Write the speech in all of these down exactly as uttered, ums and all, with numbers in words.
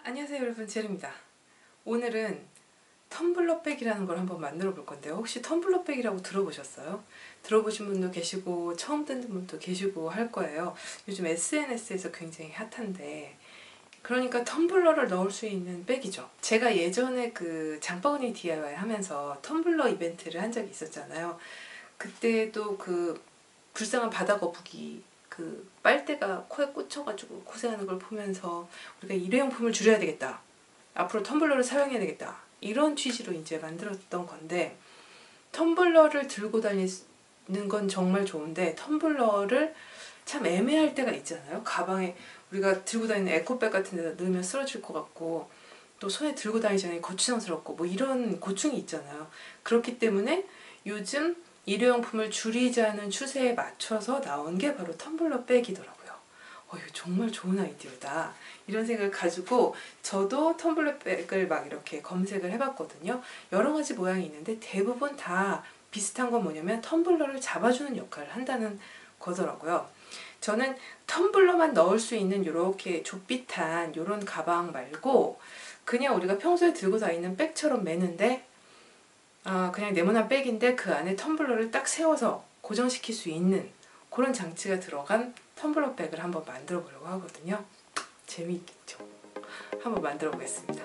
안녕하세요 여러분, 제르입니다. 오늘은 텀블러백이라는 걸 한번 만들어 볼 건데요. 혹시 텀블러백이라고 들어보셨어요? 들어보신 분도 계시고 처음 듣는 분도 계시고 할 거예요. 요즘 에스엔에스에서 굉장히 핫한데, 그러니까 텀블러를 넣을 수 있는 백이죠. 제가 예전에 그 장바구니 디아이와이 하면서 텀블러 이벤트를 한 적이 있었잖아요. 그때도 그 불쌍한 바다 거북이 그 빨대가 코에 꽂혀가지고 고생하는 걸 보면서 우리가 일회용품을 줄여야 되겠다, 앞으로 텀블러를 사용해야 되겠다, 이런 취지로 이제 만들었던 건데, 텀블러를 들고 다니는 건 정말 좋은데 텀블러를 참 애매할 때가 있잖아요. 가방에 우리가 들고 다니는 에코백 같은 데다 넣으면 쓰러질 것 같고, 또 손에 들고 다니자니 거추장스럽고, 뭐 이런 고충이 있잖아요. 그렇기 때문에 요즘 일회용품을 줄이자는 추세에 맞춰서 나온 게 바로 텀블러 백이더라고요. 어, 이거 정말 좋은 아이디어다, 이런 생각을 가지고 저도 텀블러 백을 막 이렇게 검색을 해봤거든요. 여러 가지 모양이 있는데 대부분 다 비슷한 건 뭐냐면 텀블러를 잡아주는 역할을 한다는 거더라고요. 저는 텀블러만 넣을 수 있는 이렇게 좁빗한 이런 가방 말고 그냥 우리가 평소에 들고 다니는 백처럼 매는데, 아, 그냥 네모난 백인데 그 안에 텀블러를 딱 세워서 고정시킬 수 있는 그런 장치가 들어간 텀블러 백을 한번 만들어 보려고 하거든요. 재미있겠죠? 한번 만들어 보겠습니다.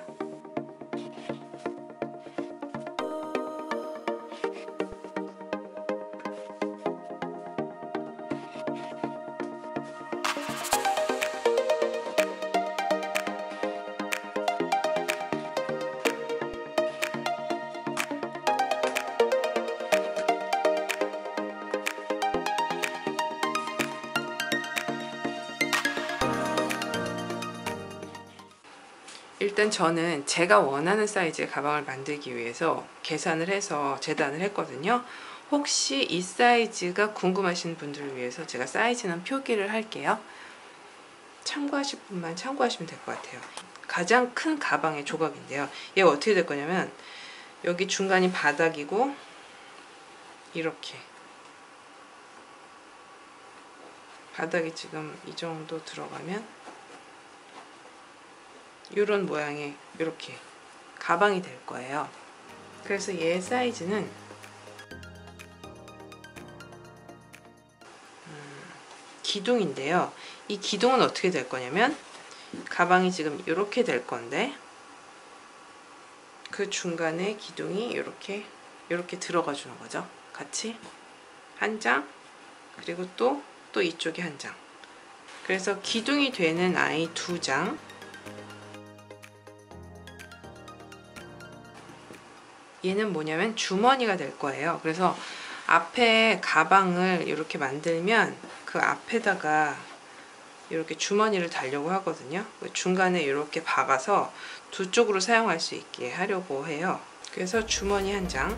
일단 저는 제가 원하는 사이즈의 가방을 만들기 위해서 계산을 해서 재단을 했거든요. 혹시 이 사이즈가 궁금하신 분들을 위해서 제가 사이즈는 표기를 할게요. 참고하실 분만 참고하시면 될 것 같아요. 가장 큰 가방의 조각인데요. 얘가 어떻게 될 거냐면 여기 중간이 바닥이고 이렇게 바닥이 지금 이 정도 들어가면 이런 모양의 이렇게 가방이 될 거예요. 그래서 얘 사이즈는 음, 기둥인데요. 이 기둥은 어떻게 될 거냐면 가방이 지금 이렇게 될 건데 그 중간에 기둥이 이렇게 이렇게 들어가 주는 거죠. 같이 한 장, 그리고 또 또 이쪽에 한 장. 그래서 기둥이 되는 아이 두 장, 얘는 뭐냐면 주머니가 될 거예요. 그래서 앞에 가방을 이렇게 만들면 그 앞에다가 이렇게 주머니를 달려고 하거든요. 중간에 이렇게 박아서 두 쪽으로 사용할 수 있게 하려고 해요. 그래서 주머니 한 장,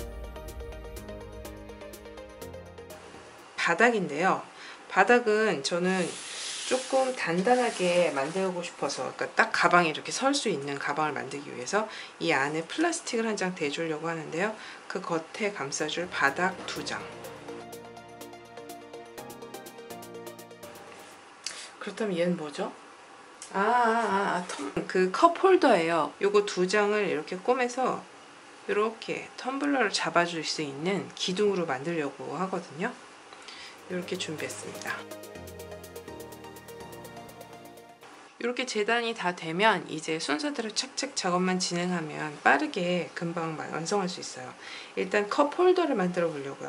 바닥인데요. 바닥은 저는 조금 단단하게 만들고 싶어서, 그러니까 딱 가방에 이렇게 설 수 있는 가방을 만들기 위해서 이 안에 플라스틱을 한 장 대주려고 하는데요. 그 겉에 감싸줄 바닥 두 장. 그렇다면 얘는 뭐죠? 아, 아, 아, 그 컵 홀더예요. 요거 두 장을 이렇게 꼬매서 이렇게 텀블러를 잡아줄 수 있는 기둥으로 만들려고 하거든요. 이렇게 준비했습니다. 이렇게 재단이 다 되면 이제 순서대로 착착 작업만 진행하면 빠르게 금방 완성할 수 있어요. 일단 컵 홀더를 만들어 보려고요.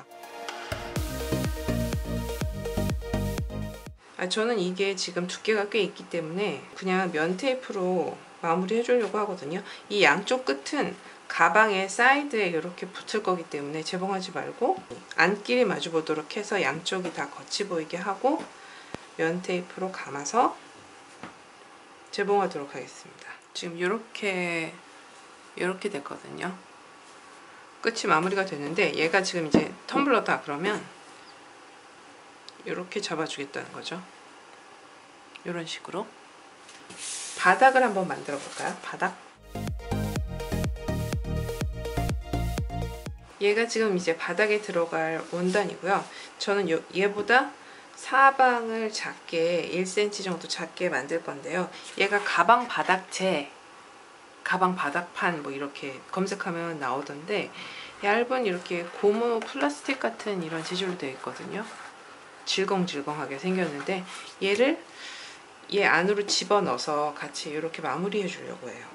아, 저는 이게 지금 두께가 꽤 있기 때문에 그냥 면 테이프로 마무리 해주려고 하거든요. 이 양쪽 끝은 가방의 사이드에 이렇게 붙을 거기 때문에 재봉하지 말고 안끼리 마주 보도록 해서 양쪽이 다 거치 보이게 하고 면 테이프로 감아서 재봉하도록 하겠습니다. 지금 이렇게 이렇게 됐거든요. 끝이 마무리가 됐는데 얘가 지금 이제 텀블러다 그러면 이렇게 잡아주겠다는 거죠. 이런 식으로 바닥을 한번 만들어 볼까요? 바닥. 얘가 지금 이제 바닥에 들어갈 원단이고요. 저는 요, 얘보다 사방을 작게 일 센티미터 정도 작게 만들 건데요. 얘가 가방 바닥재, 가방 바닥판 뭐 이렇게 검색하면 나오던데 얇은 이렇게 고무 플라스틱 같은 이런 재질로 되어 있거든요. 질겅질겅하게 생겼는데 얘를 얘 안으로 집어넣어서 같이 이렇게 마무리해 주려고 해요.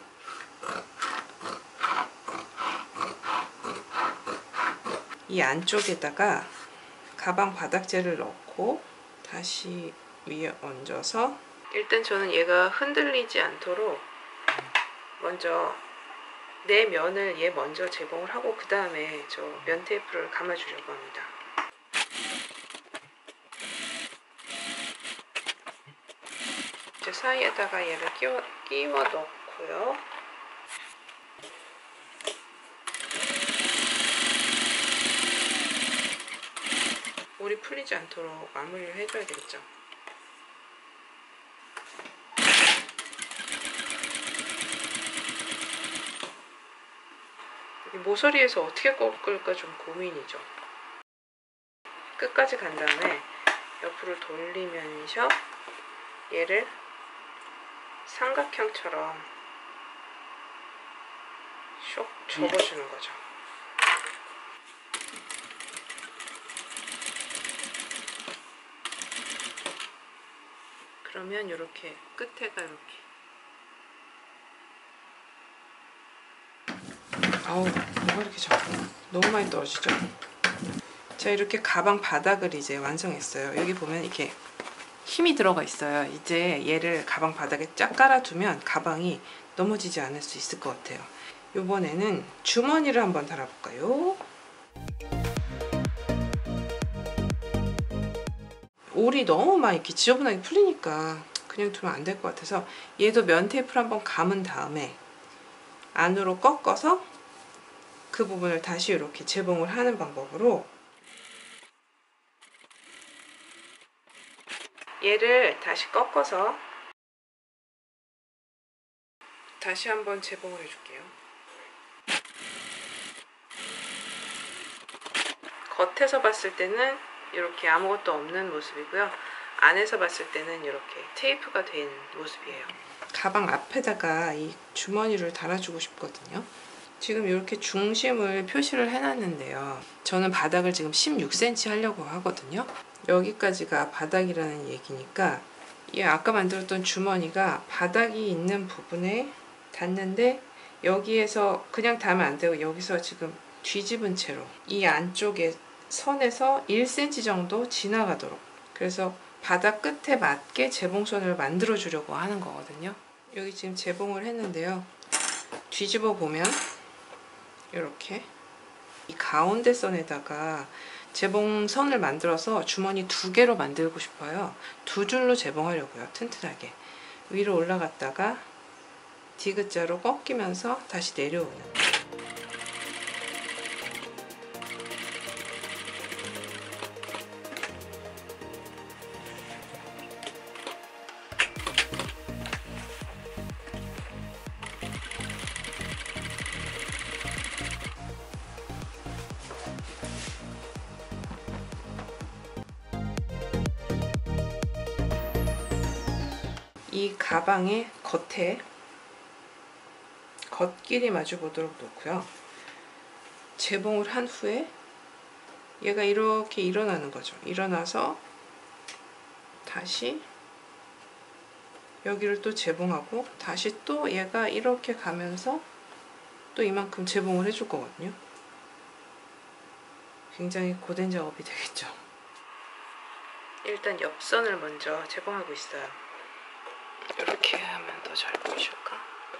이 안쪽에다가 가방 바닥재를 넣고 다시 위에 얹어서, 일단 저는 얘가 흔들리지 않도록 먼저 내 면을 얘 먼저 제공을 하고 그 다음에 저 면 테이프를 감아주려고 합니다. 이제 사이에다가 얘를 끼워, 끼워 넣고요. 물이 풀리지 않도록 마무리를 해줘야 되겠죠. 모서리에서 어떻게 꺾을까 좀 고민이죠. 끝까지 간 다음에 옆으로 돌리면서 얘를 삼각형처럼 쇽 접어주는 거죠. 그러면 이렇게 끝에가 이렇게, 아우 뭐가 이렇게 자꾸 너무 많이 떨어지죠. 자, 이렇게 가방 바닥을 이제 완성했어요. 여기 보면 이렇게 힘이 들어가 있어요. 이제 얘를 가방 바닥에 쫙 깔아두면 가방이 넘어지지 않을 수 있을 것 같아요. 이번에는 주머니를 한번 달아볼까요? 올이 너무 막 이렇게 지저분하게 풀리니까 그냥 두면 안 될 것 같아서 얘도 면 테이프를 한번 감은 다음에 안으로 꺾어서 그 부분을 다시 이렇게 재봉을 하는 방법으로 얘를 다시 꺾어서 다시 한번 재봉을 해줄게요. 겉에서 봤을 때는 이렇게 아무것도 없는 모습이고요. 안에서 봤을 때는 이렇게 테이프가 된 모습이에요. 가방 앞에다가 이 주머니를 달아주고 싶거든요. 지금 이렇게 중심을 표시를 해놨는데요. 저는 바닥을 지금 십육 센티미터 하려고 하거든요. 여기까지가 바닥이라는 얘기니까 이 아까 만들었던 주머니가 바닥이 있는 부분에 닿는데 여기에서 그냥 닿으면 안 되고 여기서 지금 뒤집은 채로 이 안쪽에 선에서 일 센티미터 정도 지나가도록, 그래서 바닥 끝에 맞게 재봉선을 만들어 주려고 하는 거거든요. 여기 지금 재봉을 했는데요. 뒤집어 보면 이렇게 이 가운데 선에다가 재봉선을 만들어서 주머니 두 개로 만들고 싶어요. 두 줄로 재봉하려고요. 튼튼하게 위로 올라갔다가 디귿자로 꺾이면서 다시 내려오는, 이 가방의 겉에 겉길이 마주 보도록 놓고요. 재봉을 한 후에 얘가 이렇게 일어나는 거죠. 일어나서 다시 여기를 또 재봉하고 다시 또 얘가 이렇게 가면서 또 이만큼 재봉을 해줄 거거든요. 굉장히 고된 작업이 되겠죠. 일단 옆선을 먼저 재봉하고 있어요. 이렇게 하면 더 잘 보이실까?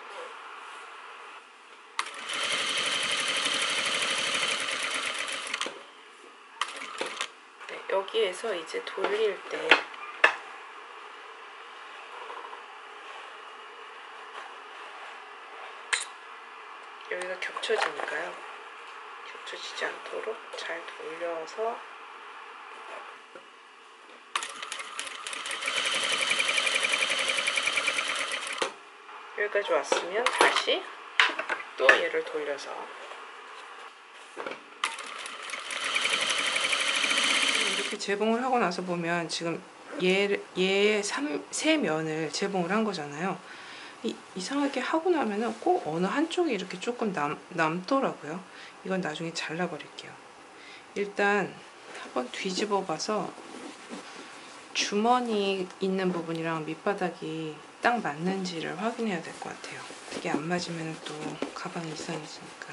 네, 여기에서 이제 돌릴 때 여기가 겹쳐지니까요. 겹쳐지지 않도록 잘 돌려서 여기까지 왔으면 다시 또 얘를 돌려서 재봉을 하고 나서 보면 지금 얘, 얘의 세 면을 재봉을 한 거잖아요. 이, 이상하게 하고 나면은 꼭 어느 한쪽이 이렇게 조금 남, 남더라고요. 이건 나중에 잘라버릴게요. 일단 한번 뒤집어 봐서 주머니 있는 부분이랑 밑바닥이 딱 맞는지를 확인해야 될 것 같아요. 이게 안 맞으면 또 가방이 이상해지니까.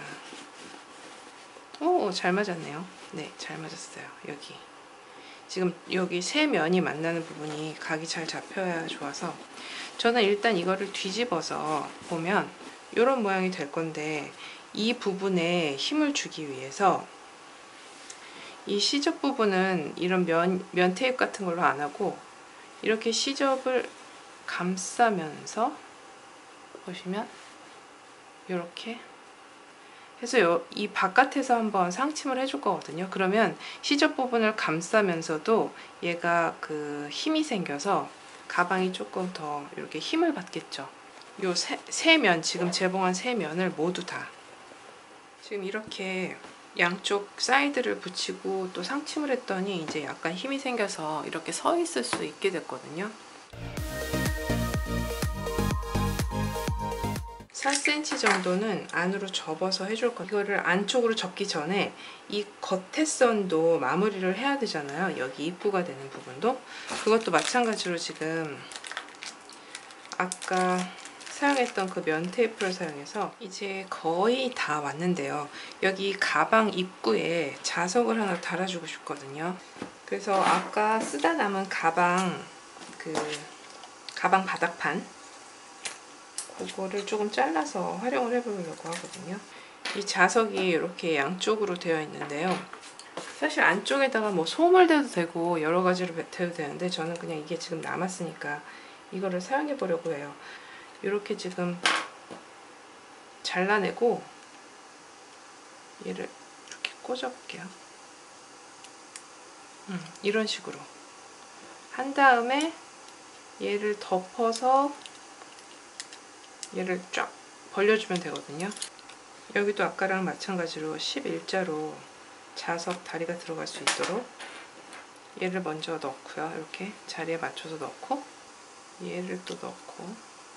오, 잘 맞았네요. 네, 잘 맞았어요. 여기 지금 여기 세 면이 만나는 부분이 각이 잘 잡혀야 좋아서 저는 일단 이거를 뒤집어서 보면 이런 모양이 될 건데, 이 부분에 힘을 주기 위해서 이 시접 부분은 이런 면, 면 테이프 같은 걸로 안 하고 이렇게 시접을 감싸면서 보시면 이렇게 해서 요, 이 바깥에서 한번 상침을 해줄 거거든요. 그러면 시접 부분을 감싸면서도 얘가 그 힘이 생겨서 가방이 조금 더 이렇게 힘을 받겠죠. 요 세, 세 면, 지금 재봉한 세 면을 모두 다 지금 이렇게 양쪽 사이드를 붙이고 또 상침을 했더니 이제 약간 힘이 생겨서 이렇게 서 있을 수 있게 됐거든요. 사 센티미터 정도는 안으로 접어서 해줄 거예요. 이거를 안쪽으로 접기 전에 이 겉에 선도 마무리를 해야 되잖아요. 여기 입구가 되는 부분도. 그것도 마찬가지로 지금 아까 사용했던 그 면 테이프를 사용해서 이제 거의 다 왔는데요. 여기 가방 입구에 자석을 하나 달아주고 싶거든요. 그래서 아까 쓰다 남은 가방 그 가방 바닥판, 그거를 조금 잘라서 활용을 해보려고 하거든요. 이 자석이 이렇게 양쪽으로 되어 있는데요. 사실 안쪽에다가 뭐 솜을 대도 되고 여러 가지로 대도 되는데 저는 그냥 이게 지금 남았으니까 이거를 사용해 보려고 해요. 이렇게 지금 잘라내고 얘를 이렇게 꽂아 볼게요. 음, 이런 식으로 한 다음에 얘를 덮어서 얘를 쫙 벌려주면 되거든요. 여기도 아까랑 마찬가지로 십일자로 자석 다리가 들어갈 수 있도록 얘를 먼저 넣고요. 이렇게 자리에 맞춰서 넣고 얘를 또 넣고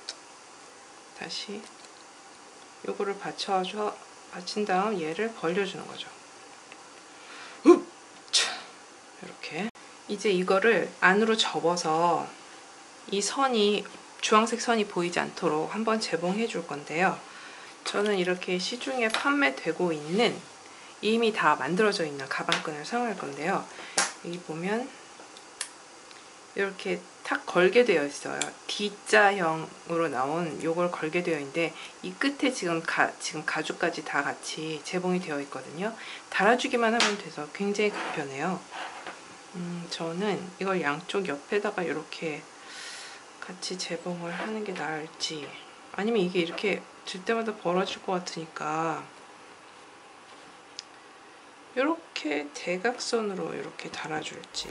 다시 요거를 받쳐줘, 받친 다음 얘를 벌려주는 거죠. 이렇게 이제 이거를 안으로 접어서 이 선이 주황색 선이 보이지 않도록 한번 재봉해 줄 건데요. 저는 이렇게 시중에 판매되고 있는 이미 다 만들어져 있는 가방끈을 사용할 건데요. 여기 보면 이렇게 탁 걸게 되어 있어요. D자형으로 나온 요걸 걸게 되어 있는데 이 끝에 지금 가, 지금 가죽까지 다 같이 재봉이 되어 있거든요. 달아주기만 하면 돼서 굉장히 간편해요. 음, 저는 이걸 양쪽 옆에다가 이렇게 같이 재봉을 하는 게 나을지, 아니면 이게 이렇게 들 때마다 벌어질 것 같으니까 이렇게 대각선으로 이렇게 달아줄지.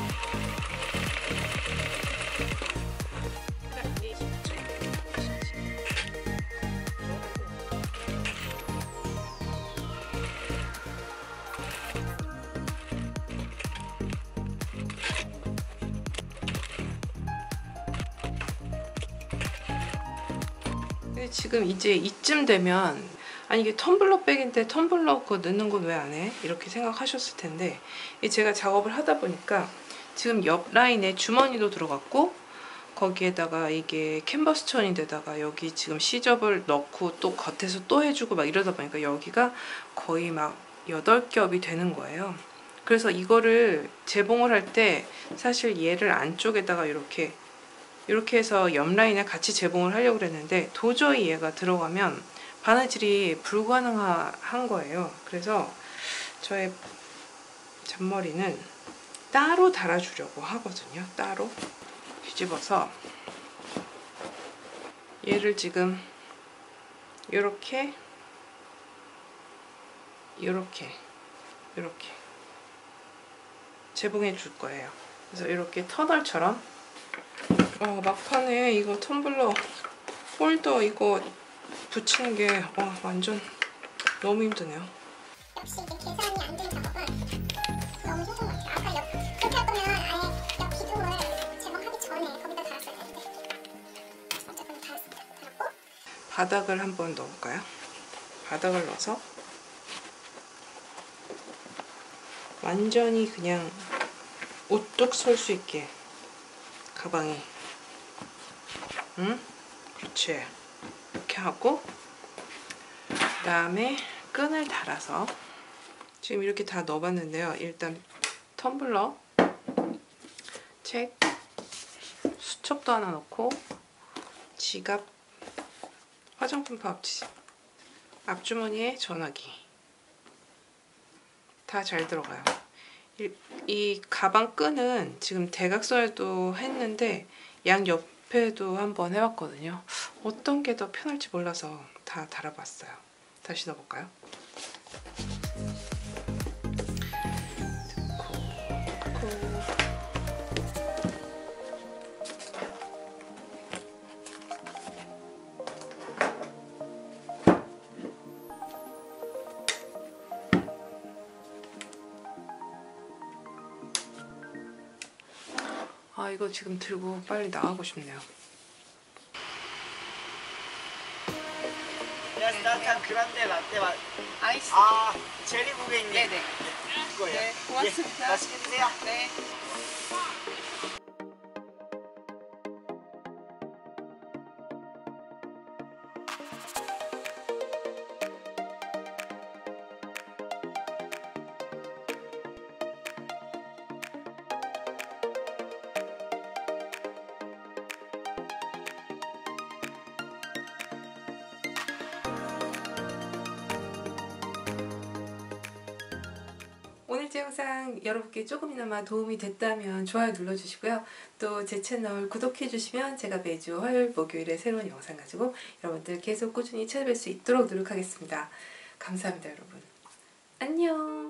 지금 이제 이쯤 되면 아니 이게 텀블러 백인데 텀블러 그거 넣는 건 왜 안 해? 이렇게 생각하셨을 텐데, 제가 작업을 하다 보니까 지금 옆 라인에 주머니도 들어갔고 거기에다가 이게 캔버스 천인데다가 여기 지금 시접을 넣고 또 겉에서 또 해주고 막 이러다 보니까 여기가 거의 막 여덟 겹이 되는 거예요. 그래서 이거를 재봉을 할 때 사실 얘를 안쪽에다가 이렇게 이렇게 해서 옆 라인에 같이 재봉을 하려고 그랬는데 도저히 얘가 들어가면 바느질이 불가능한 거예요. 그래서 저의 잔머리는 따로 달아주려고 하거든요. 따로 뒤집어서 얘를 지금 이렇게 이렇게 이렇게 재봉해 줄 거예요. 그래서 이렇게 터널처럼. 어, 막판에 이거 텀블러 홀더 이거 붙이는 게 와, 완전 너무 힘드네요. 역시 이게 계산이 안 되는 작업은 너무 힘든 것 같아요. 아까 옆 바닥을 한번 넣어볼까요? 바닥을 넣어서 완전히 그냥 우뚝 설 수 있게 가방이. 응? 그렇지. 이렇게 하고 그 다음에 끈을 달아서 지금 이렇게 다 넣어봤는데요. 일단 텀블러, 책, 수첩도 하나 넣고 지갑, 화장품 파우치, 앞주머니에 전화기 다 잘 들어가요. 이, 이 가방 끈은 지금 대각선에도 했는데 양옆에도 한번 해봤거든요. 어떤 게 더 편할지 몰라서 다 달아봤어요. 다시 넣어볼까요? 아, 이거 지금 들고 빨리 나가고 싶네요. 따뜻한 그란데 라떼 맛. 아이스. 아, 제리 고객님. 네네. 이거예요. 네, 고맙습니다. 예, 맛있게 드세요. 네. 오늘 제 영상 여러분께 조금이나마 도움이 됐다면 좋아요 눌러주시고요. 또 제 채널 구독해주시면 제가 매주 화요일, 목요일에 새로운 영상 가지고 여러분들 계속 꾸준히 찾아뵐 수 있도록 노력하겠습니다. 감사합니다, 여러분. 안녕.